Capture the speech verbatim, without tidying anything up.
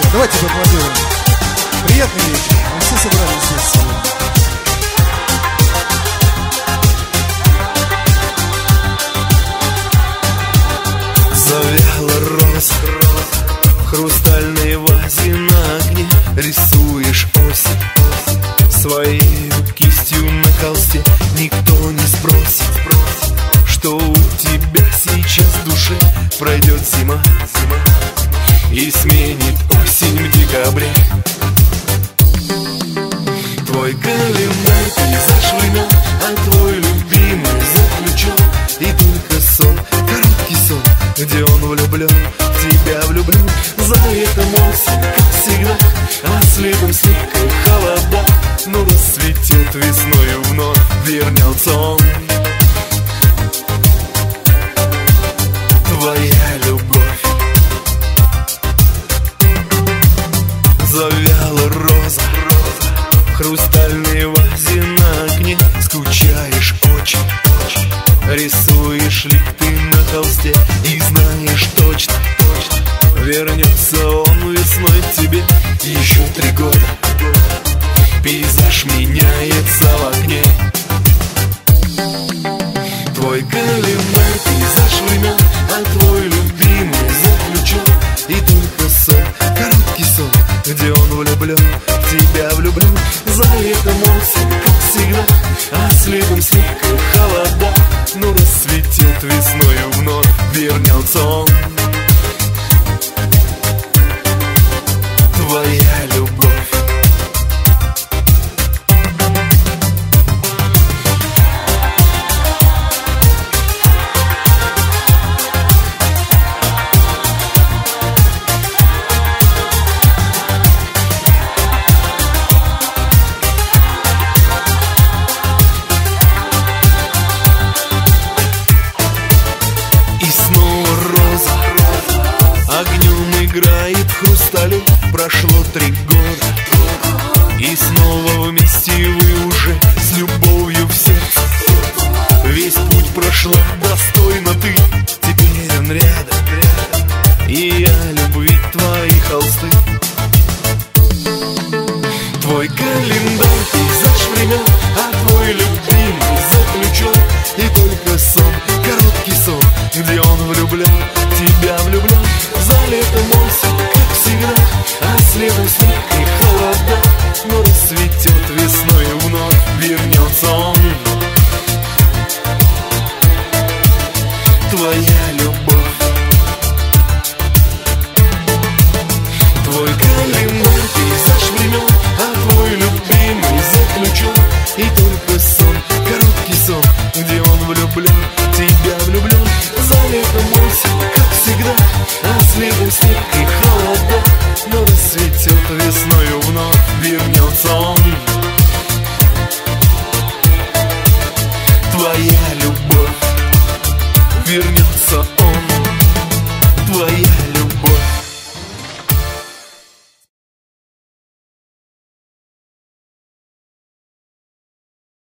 Давайте поаплодируем. Приятный вечер. Мы все собрались здесь сегодня. Завяла роза в хрустальной вазе на огне. Рисуешь осень своей кистью на холсте. Никто не спросит, что у тебя сейчас в душе. Пройдет зима, зима и сменит осень в декабре. Твой календарь, пейзаж времен, а твой любимый заключен. И только сон, короткий сон, где он влюблен, в тебя влюблен. За летом осень, как всегда, а следом снег и холода. Но расцветет весною вновь, вернется он. Твоя любовь. Завяла роза в хрустальной вазе на окне. Скучаешь очень, рисуешь ли ты на холсте. И знаешь точно, точно, вернется он весной к тебе. Еще три года пейзаж меняется в окне. Твой календарь, пейзаж времен, а твой любимый заключен. И только сон, короткий сон, где он влюблен, в тебя влюблен. За летом осень, как всегда, а следом снег и холода. Но расцветет весною вновь, вернется он. Твоя любовь. Огнем играет в хрустале. Прошло три года, и снова вместе вы уже с любовью в сердце. Весь путь прошла достойно ты, теперь он рядом, рядом. И я любви твои холсты. Твой календарь, пейзаж времен, а твой любимый заключен. И только сон, короткий сон, где он влюблен, в тебя влюблен. За летом осень, как всегда, а следом снег и холода. Но расцветет